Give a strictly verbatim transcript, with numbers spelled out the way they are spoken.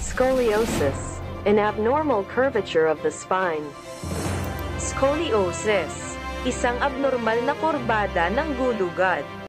Scoliosis, an abnormal curvature of the spine. Scoliosis, isang abnormal na kurbada ng gulugad.